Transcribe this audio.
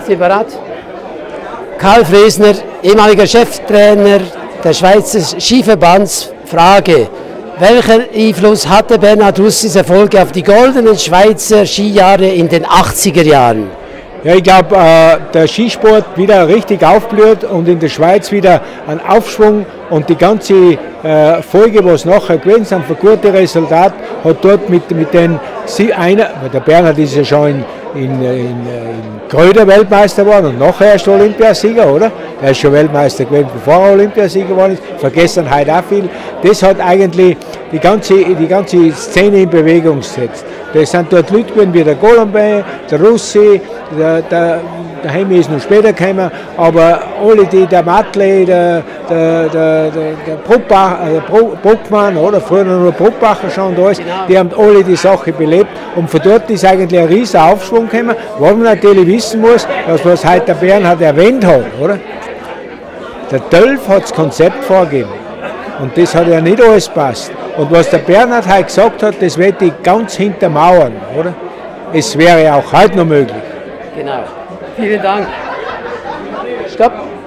Sind Sie bereit? Karl Fresner, ehemaliger Cheftrainer der Schweizer Skiverbands. Frage: Welchen Einfluss hatte Bernhard Russis Erfolge auf die goldenen Schweizer Skijahre in den 80er Jahren? Ja, ich glaube, der Skisport wieder richtig aufblüht und in der Schweiz wieder ein Aufschwung und die ganze Folge, was nachher gewesen sind, für gute Resultate, hat dort mit den der Bernhard ist ja schon in Gröder Weltmeister geworden und nachher erst Olympiasieger, oder? Er ist schon Weltmeister gewesen, bevor er Olympiasieger geworden ist. Vergessen heute auch viel. Das hat eigentlich die ganze Szene in Bewegung gesetzt. Das sind dort Leute gewesen wie der Golombin, der Russi, der Hemi ist noch später gekommen, aber alle der Matley, der Bruckmann, oder früher noch Bruckbacher schon da ist, die haben alle die Sache belebt und von dort ist eigentlich ein riesen Aufschwung gekommen, wo man natürlich wissen muss, dass was heute der Bernhard erwähnt hat, oder? Der Tölf hat das Konzept vorgegeben und das hat ja nicht alles gepasst. Und was der Bernhard heute gesagt hat, das wird ich ganz hintermauern, oder? Es wäre auch heute noch möglich. Genau. Vielen Dank. Stopp.